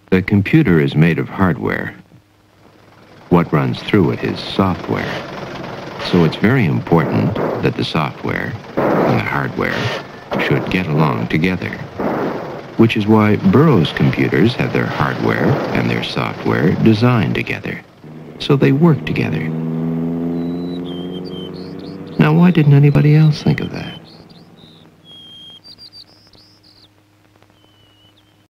The computer is made of hardware. What runs through it is software. So it's very important that the software and the hardware should get along together. Which is why Burroughs computers have their hardware and their software designed together. So they work together. Now, why didn't anybody else think of that?